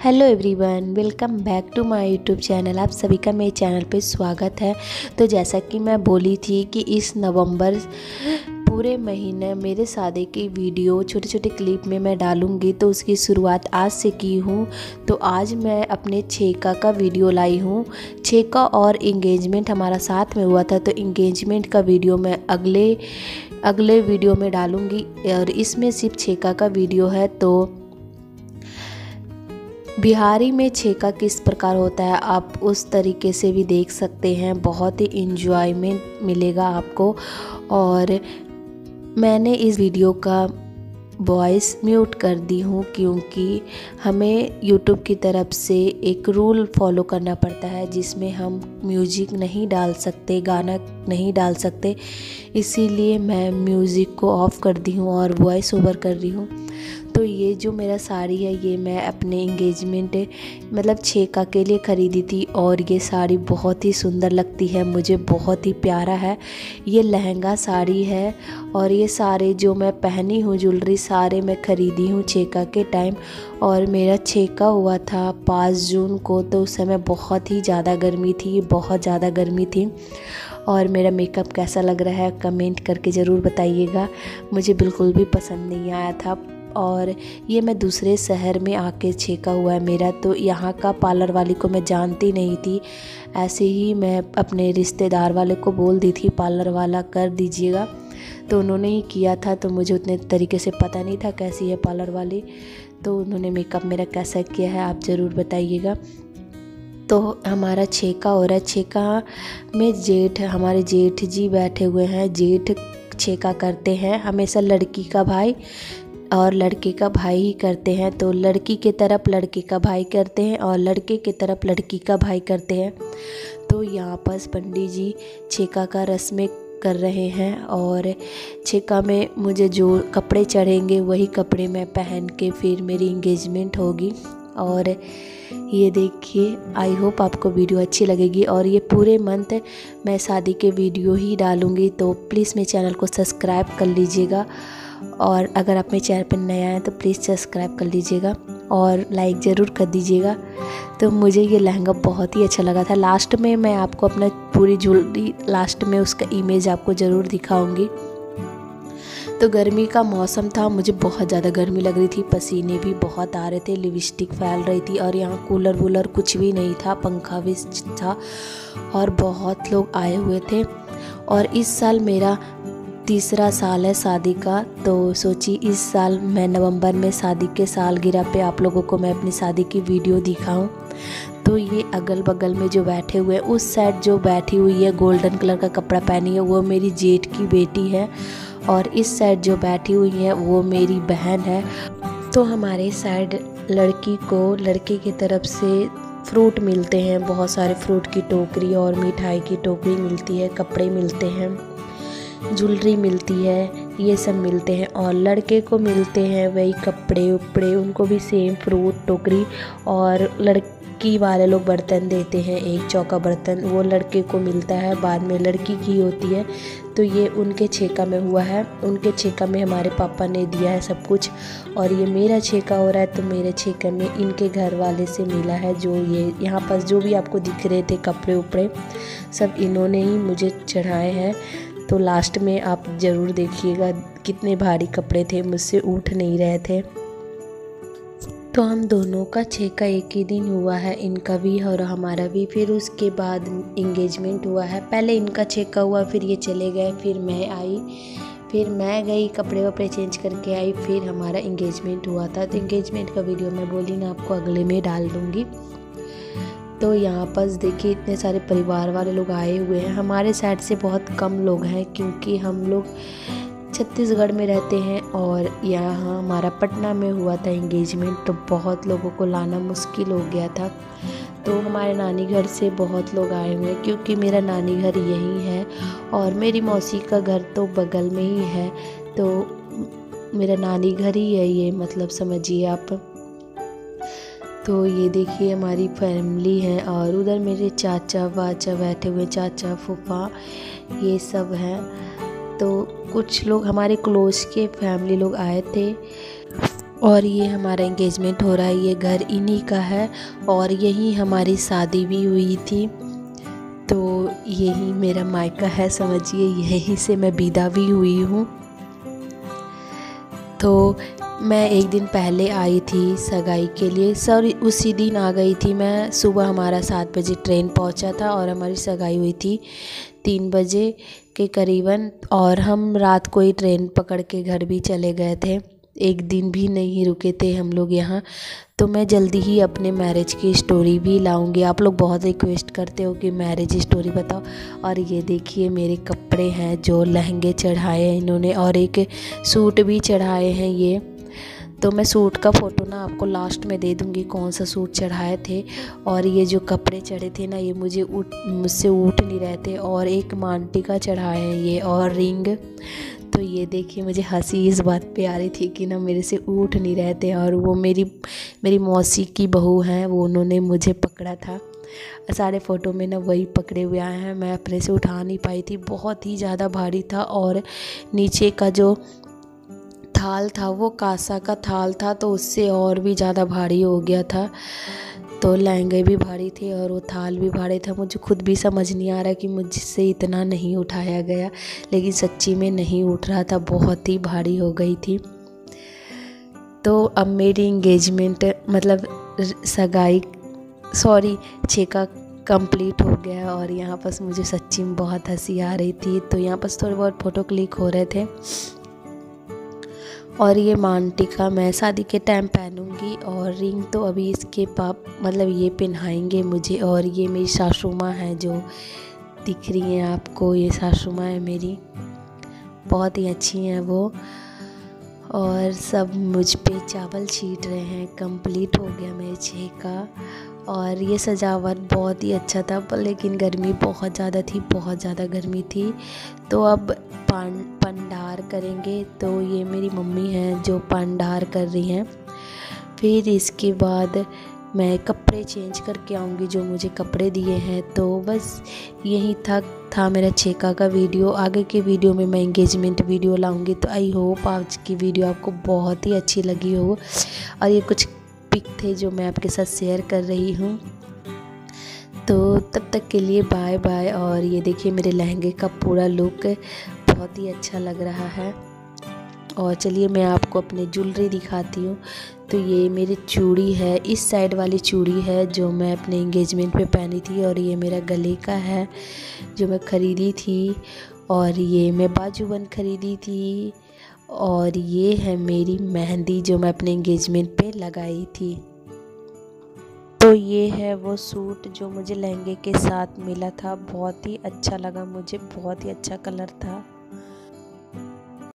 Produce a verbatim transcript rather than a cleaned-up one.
Hello everyone, welcome back to my YouTube channel. आप सभी का मेरे चैनल पे स्वागत है। तो जैसा कि मैं बोली थी कि इस नवंबर पूरे महीने मेरे शादी की वीडियो छोटे छोटे क्लिप में मैं डालूंगी, तो उसकी शुरुआत आज से की हूँ। तो आज मैं अपने छेका का वीडियो लाई हूँ। छेका और इंगेजमेंट हमारा साथ में हुआ था, तो इंगेजमेंट का वीडियो मैं अगले अगले वीडियो में डालूंगी और इसमें सिर्फ छेका का वीडियो है। तो बिहारी में छेका किस प्रकार होता है आप उस तरीके से भी देख सकते हैं। बहुत ही इंजॉयमेंट मिलेगा आपको। और मैंने इस वीडियो का वॉइस म्यूट कर दी हूँ क्योंकि हमें यूट्यूब की तरफ से एक रूल फॉलो करना पड़ता है जिसमें हम म्यूज़िक नहीं डाल सकते, गाना नहीं डाल सकते। इसीलिए मैं म्यूज़िक को ऑफ़ कर दी हूँ और वॉइस ओवर कर रही हूँ। तो ये जो मेरा साड़ी है ये मैं अपने इंगेजमेंट मतलब छेका के लिए ख़रीदी थी और ये साड़ी बहुत ही सुंदर लगती है, मुझे बहुत ही प्यारा है। ये लहंगा साड़ी है और ये सारे जो मैं पहनी हूँ ज्वेलरी सारे मैं ख़रीदी हूँ छेका के टाइम। और मेरा छेका हुआ था पाँच जून को, तो उस समय बहुत ही ज़्यादा गर्मी थी, बहुत ज़्यादा गर्मी थी। और मेरा मेकअप कैसा लग रहा है कमेंट करके ज़रूर बताइएगा, मुझे बिल्कुल भी पसंद नहीं आया था। और ये मैं दूसरे शहर में आके छेका हुआ है मेरा, तो यहाँ का पार्लर वाली को मैं जानती नहीं थी। ऐसे ही मैं अपने रिश्तेदार वाले को बोल दी थी पार्लर वाला कर दीजिएगा, तो उन्होंने ही किया था। तो मुझे उतने तरीके से पता नहीं था कैसी है पार्लर वाली, तो उन्होंने मेकअप मेरा कैसा किया है आप ज़रूर बताइएगा। तो हमारा छेका हो रहा है। छेका में जेठ हमारे जेठ जी बैठे हुए हैं। जेठ छेका करते हैं हमेशा लड़की का भाई और लड़के का भाई ही करते हैं। तो लड़की के तरफ लड़के का भाई करते हैं और लड़के के तरफ लड़की का भाई करते हैं। तो यहाँ पर पंडित जी छेका का रस्में कर रहे हैं और छेका में मुझे जो कपड़े चढ़ेंगे वही कपड़े मैं पहन के फिर मेरी इंगेजमेंट होगी। और ये देखिए, आई होप आपको वीडियो अच्छी लगेगी। और ये पूरे मंथ मैं शादी के वीडियो ही डालूँगी, तो प्लीज़ मेरे चैनल को सब्सक्राइब कर लीजिएगा। और अगर आप मेरे चैनल पर नए आए तो प्लीज़ सब्सक्राइब कर लीजिएगा और लाइक ज़रूर कर दीजिएगा। तो मुझे ये लहंगा बहुत ही अच्छा लगा था। लास्ट में मैं आपको अपना पूरी ज्वेलरी लास्ट में उसका इमेज आपको ज़रूर दिखाऊंगी। तो गर्मी का मौसम था, मुझे बहुत ज़्यादा गर्मी लग रही थी, पसीने भी बहुत आ रहे थे, लिपस्टिक फैल रही थी। और यहाँ कूलर वूलर कुछ भी नहीं था, पंखा भी था और बहुत लोग आए हुए थे। और इस साल मेरा तीसरा साल है शादी का, तो सोची इस साल मैं नवंबर में शादी के सालगिरह पे आप लोगों को मैं अपनी शादी की वीडियो दिखाऊं। तो ये अगल बगल में जो बैठे हुए हैं, उस साइड जो बैठी हुई है गोल्डन कलर का कपड़ा पहनी है वो मेरी जेठ की बेटी है और इस साइड जो बैठी हुई है वो मेरी बहन है। तो हमारे साइड लड़की को लड़के की तरफ से फ्रूट मिलते हैं, बहुत सारे फ्रूट की टोकरी और मिठाई की टोकरी मिलती है, कपड़े मिलते हैं, ज्वेलरी मिलती है, ये सब मिलते हैं। और लड़के को मिलते हैं वही कपड़े उपड़े, उनको भी सेम फ्रूट टोकरी। और लड़की वाले लोग बर्तन देते हैं, एक चौका बर्तन वो लड़के को मिलता है, बाद में लड़की की होती है। तो ये उनके छेका में हुआ है, उनके छेका में हमारे पापा ने दिया है सब कुछ। और ये मेरा छेका हो रहा है, तो मेरे छेका में इनके घर वाले से मिला है। जो ये यहाँ पर जो भी आपको दिख रहे थे कपड़े उपड़े सब इन्होंने ही मुझे चढ़ाए हैं। तो लास्ट में आप ज़रूर देखिएगा कितने भारी कपड़े थे, मुझसे उठ नहीं रहे थे। तो हम दोनों का छेका एक ही दिन हुआ है, इनका भी और हमारा भी। फिर उसके बाद इंगेजमेंट हुआ है। पहले इनका छेका हुआ, फिर ये चले गए, फिर मैं आई, फिर मैं गई कपड़े वपड़े चेंज करके आई, फिर हमारा इंगेजमेंट हुआ था। तो इंगेजमेंट का वीडियो मैं बोली ना आपको अगले में डाल दूँगी। तो यहाँ पर देखिए इतने सारे परिवार वाले लोग आए हुए हैं। हमारे साइड से बहुत कम लोग हैं क्योंकि हम लोग छत्तीसगढ़ में रहते हैं और यहाँ हमारा पटना में हुआ था इंगेजमेंट, तो बहुत लोगों को लाना मुश्किल हो गया था। तो हमारे नानी घर से बहुत लोग आए हुए हैं क्योंकि मेरा नानी घर यहीं है और मेरी मौसी का घर तो बगल में ही है। तो मेरा नानी घर ही है ये, मतलब समझिए आप। तो ये देखिए हमारी फैमिली है और उधर मेरे चाचा वाचा बैठे हुए, चाचा फूफा ये सब हैं। तो कुछ लोग हमारे क्लोज के फैमिली लोग आए थे। और ये हमारा एंगेजमेंट हो रहा है, ये घर इन्हीं का है और यहीं हमारी शादी भी हुई थी। तो यही मेरा मायका है, समझिए, यहीं से मैं विदा भी हुई हूँ। तो मैं एक दिन पहले आई थी सगाई के लिए, सर उसी दिन आ गई थी मैं। सुबह हमारा सात बजे ट्रेन पहुंचा था और हमारी सगाई हुई थी तीन बजे के करीबन, और हम रात को ही ट्रेन पकड़ के घर भी चले गए थे। एक दिन भी नहीं रुके थे हम लोग यहाँ। तो मैं जल्दी ही अपने मैरिज की स्टोरी भी लाऊंगी। आप लोग बहुत रिक्वेस्ट करते हो कि मैरिज स्टोरी बताओ। और ये देखिए मेरे कपड़े हैं, जो लहंगे चढ़ाए हैं इन्होंने, और एक सूट भी चढ़ाए हैं ये। तो मैं सूट का फ़ोटो ना आपको लास्ट में दे दूँगी, कौन सा सूट चढ़ाए थे। और ये जो कपड़े चढ़े थे ना, ये मुझे उठ मुझसे उठ नहीं रहे थे। और एक मांगटिका चढ़ाए हैं ये, और रिंग। तो ये देखिए, मुझे हंसी इस बात पे आ रही थी कि ना मेरे से उठ नहीं रहे थे, और वो मेरी मेरी मौसी की बहू हैं, वो उन्होंने मुझे पकड़ा था। सारे फ़ोटो में ना वही पकड़े हुए आए हैं, मैं अपने से उठा नहीं पाई थी, बहुत ही ज़्यादा भारी था। और नीचे का जो थाल था वो कांसा का थाल था, तो उससे और भी ज़्यादा भारी हो गया था। तो लहंगे भी भारी थे और वो थाल भी भारी था। मुझे खुद भी समझ नहीं आ रहा कि मुझसे इतना नहीं उठाया गया, लेकिन सच्ची में नहीं उठ रहा था, बहुत ही भारी हो गई थी। तो अब मेरी इंगेजमेंट मतलब सगाई सॉरी छेका कंप्लीट हो गया, और यहाँ पर मुझे सच्ची में बहुत हंसी आ रही थी। तो यहाँ पर थोड़े बहुत फ़ोटो क्लिक हो रहे थे। और ये मांगटिका मैं शादी के टाइम पहनूंगी, और रिंग तो अभी इसके पाप मतलब ये पहनाएंगे मुझे। और ये मेरी सासू माँ है जो दिख रही हैं आपको, ये सासू माँ है मेरी, बहुत ही अच्छी हैं वो। और सब मुझ पे चावल छीट रहे हैं। कंप्लीट हो गया मेरे छेका। और ये सजावट बहुत ही अच्छा था, पर लेकिन गर्मी बहुत ज़्यादा थी, बहुत ज़्यादा गर्मी थी। तो अब पान पंडार करेंगे। तो ये मेरी मम्मी हैं जो पंडार कर रही हैं। फिर इसके बाद मैं कपड़े चेंज करके आऊँगी, जो मुझे कपड़े दिए हैं। तो बस यही था था मेरा छेका का वीडियो। आगे के वीडियो में मैं एंगेजमेंट वीडियो लाऊंगी। तो आई होप आज की वीडियो आपको बहुत ही अच्छी लगी हो। और ये कुछ पिक थे जो मैं आपके साथ शेयर कर रही हूँ। तो तब तक के लिए बाय बाय। और ये देखिए मेरे लहंगे का पूरा लुक बहुत ही अच्छा लग रहा है। और चलिए मैं आपको अपनी ज्वेलरी दिखाती हूँ। तो ये मेरी चूड़ी है, इस साइड वाली चूड़ी है जो मैं अपने एंगेजमेंट पे पहनी थी। और ये मेरा गले का है जो मैं ख़रीदी थी। और ये मैं बाजूबंद ख़रीदी थी। और ये है मेरी मेहंदी जो मैं अपने एंगेजमेंट पे लगाई थी। तो ये है वो सूट जो मुझे लहंगे के साथ मिला था, बहुत ही अच्छा लगा मुझे, बहुत ही अच्छा कलर था।